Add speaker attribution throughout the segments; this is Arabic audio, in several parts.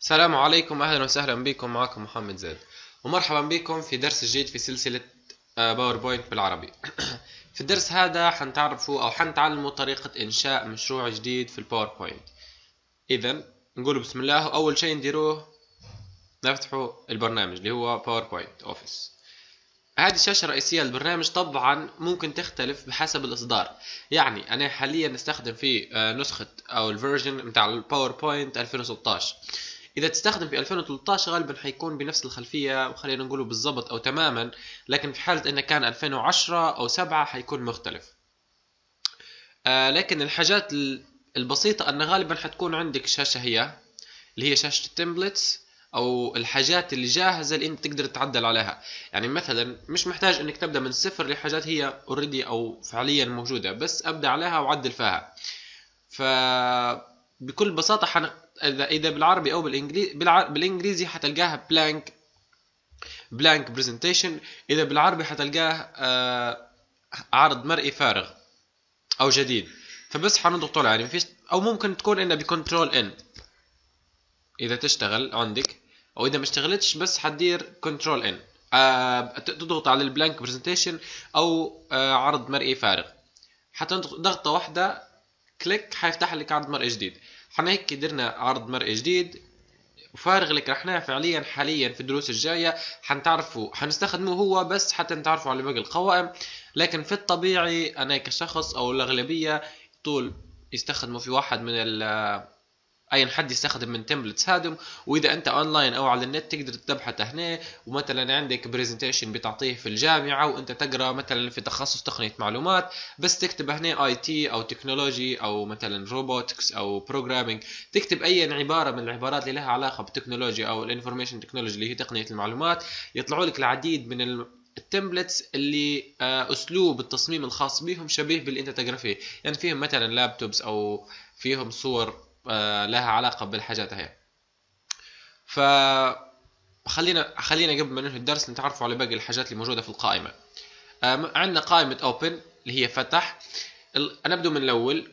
Speaker 1: السلام عليكم، أهلا وسهلا بكم. معكم محمد زيد، ومرحبا بكم في درس جديد في سلسلة باوربوينت بالعربي. في الدرس هذا حنتعرفوا أو حنتعلموا طريقة إنشاء مشروع جديد في الباوربوينت. إذا نقول بسم الله. أول شيء نديروه نفتحوا البرنامج اللي هو باوربوينت أوفيس. هذه الشاشة الرئيسية للبرنامج طبعا ممكن تختلف بحسب الإصدار. يعني أنا حاليا نستخدم في نسخة أو الفيرجن متاع الباوربوينت 2016. إذا تستخدم في 2013 غالبا حيكون بنفس الخلفية، وخلينا نقوله بالضبط أو تماما. لكن في حالة إنه كان 2010 أو 7 حيكون مختلف. لكن الحاجات البسيطة أن غالبا حتكون عندك شاشة اللي هي شاشة التمبلتس، او الحاجات اللي جاهزه اللي انت تقدر تعدل عليها. يعني مثلا مش محتاج انك تبدا من الصفر لحاجات هي اوريدي او فعليا موجوده، بس ابدا عليها وعدل فيها. فبكل بساطه اذا بالعربي او بالانجليزي حتلقاها بلانك برزنتيشن. اذا بالعربي حتلقاه عرض مرئي فارغ او جديد. فبس حنضغط عليه، يعني مفيش، او ممكن تكون انها بكنترول ان اذا تشتغل عندك، او اذا ما اشتغلتش بس حدير كنترول ان. تضغط على البلانك برزنتيشن او عرض مرئي فارغ. حتضغط ضغطه واحده كليك حيفتح لك عرض مرئي جديد. حنا هيك درنا عرض مرئي جديد وفارغ لك. احنا فعليا حاليا في الدروس الجايه حنتعرفوا حنستخدمه هو بس حتى نتعرفوا على باقي القوائم. لكن في الطبيعي انا كشخص او الاغلبيه طول يستخدموا في واحد من اي حد يستخدم من تمبلتس هادم. واذا انت اونلاين او على النت تقدر تبحث هنا، ومثلا عندك برزنتيشن بتعطيه في الجامعه وانت تقرا مثلا في تخصص تقنيه معلومات، بس تكتب هنا اي تي او تكنولوجي او مثلا روبوتكس او بروجرامينج. تكتب اي عباره من العبارات اللي لها علاقه بالتكنولوجيا او الانفورميشن تكنولوجي اللي هي تقنيه المعلومات، يطلعوا لك العديد من التمبلتس اللي اسلوب التصميم الخاص بهم شبيه باللي انت تقرا فيه. يعني فيهم مثلا لابتوبس او فيهم صور لها علاقة بالحاجات هي. خلينا قبل ما ننهي الدرس نتعرفوا على باقي الحاجات اللي موجودة في القائمة. عندنا قائمة open اللي هي فتح. نبدو من الأول.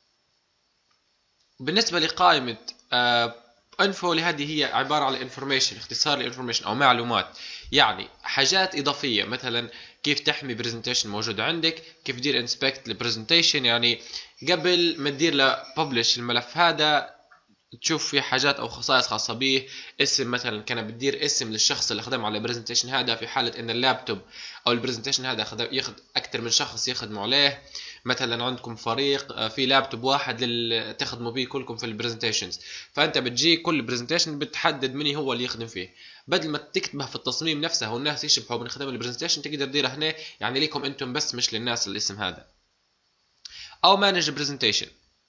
Speaker 1: بالنسبة لقائمة انفو، هذه هي عبارة على انفورميشن، اختصار لانفورميشن او معلومات. يعني حاجات اضافية، مثلا كيف تحمي برزنتيشن موجود عندك، كيف تدير انسبكت للبرزنتيشن. يعني قبل ما تدير له ببلش الملف هذا تشوف في حاجات او خصائص خاصه به. اسم مثلا، كان بتدير اسم للشخص اللي خدم على البرزنتيشن هذا في حاله ان اللابتوب او البرزنتيشن هذا ياخذ اكثر من شخص يخدموا عليه. مثلا عندكم فريق في لابتوب واحد تخدموا به كلكم في البرزنتيشنز، فانت بتجي كل برزنتيشن بتحدد من هو اللي يخدم فيه. بدل ما تكتبها في التصميم نفسه والناس يشبهوا من خدم البرزنتيشن، تقدر تديرها هنا يعني ليكم انتم بس، مش للناس الاسم هذا. او مانج برزنتيشن.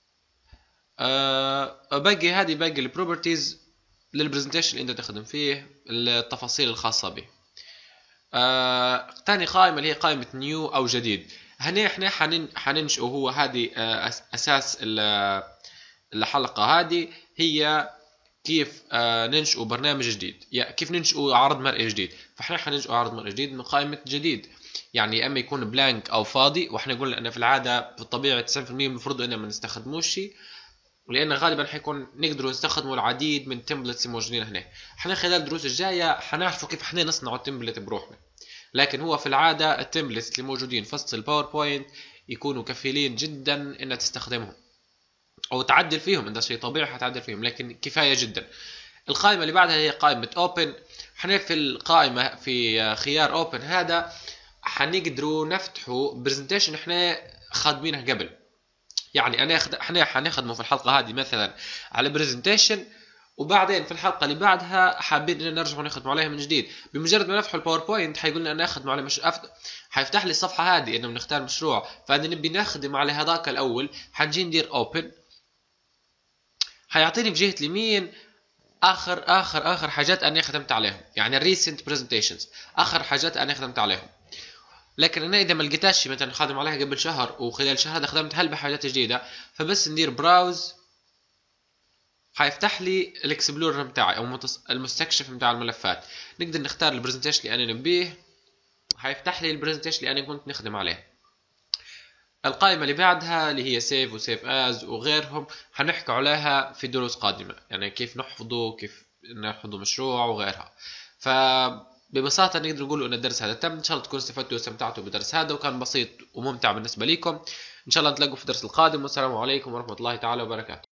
Speaker 1: باقي البروبرتيز للبرزنتيشن اللي انت تخدم فيه، التفاصيل الخاصه به. تاني قائمه اللي هي قائمه نيو او جديد. هنا احنا حننشئ، هو هذه اساس الحلقه هذه هي كيف ننشئ برنامج جديد، يعني كيف ننشئ عرض مرئي جديد. فاحنا حننشئ عرض مرئي جديد من قائمه جديد. يعني يا اما يكون بلانك او فاضي، واحنا قلنا ان في العاده في الطبيعه 90% المفروض اننا ما نستخدموش، ولان غالبا حيكون نقدروا نستخدموا العديد من تمبلتس موجودين هنا. احنا خلال الدروس الجايه حنعرفوا كيف احنا نصنع التمبلت بروحنا. لكن هو في العاده التمبلتس اللي موجودين في وسط الباوربوينت يكونوا كفيلين جدا ان تستخدمهم او تعدل فيهم. ده شيء طبيعي حتعدل فيهم، لكن كفايه جدا. القائمه اللي بعدها هي قائمه اوبن. احنا في القائمه في خيار اوبن هذا حنقدروا نفتحوا برزنتيشن احنا خادمينه قبل. يعني احنا حنخدمه في الحلقه هذه مثلا على برزنتيشن، وبعدين في الحلقه اللي بعدها حابين ان نرجع نخدم عليها من جديد. بمجرد ما نفتح الباوربوينت حيقول لنا نخدم على حيفتح لي الصفحه هذه انه بنختار مشروع، فانا نبي نخدم على هذاك الاول. حنجي ندير اوبن، حيعطيني في جهه اليمين اخر حاجات انا خدمت عليهم، يعني الريسنت برزنتيشنز، اخر حاجات انا خدمت عليهم. لكن انا اذا ما لقيتهاش مثلا خادم عليها قبل شهر وخلال شهر هذا خدمت هل بحاجات جديده، فبس ندير براوز حيفتح لي الاكسبلورر بتاعي او المستكشف بتاع الملفات. نقدر نختار البرزنتيشن اللي انا نبيه، حيفتح لي البرزنتيشن اللي انا كنت نخدم عليه. القائمه اللي بعدها اللي هي سيف وسيف از وغيرهم حنحكي عليها في دروس قادمه، يعني كيف نحفظه، كيف ناخذوا مشروع وغيرها. فببساطة نقدر نقول ان الدرس هذا تم. ان شاء الله تكونوا استفدتوا واستمتعتوا بالدرس هذا وكان بسيط وممتع بالنسبة لكم. ان شاء الله نتلاقوا في الدرس القادم، والسلام عليكم ورحمة الله تعالى وبركاته.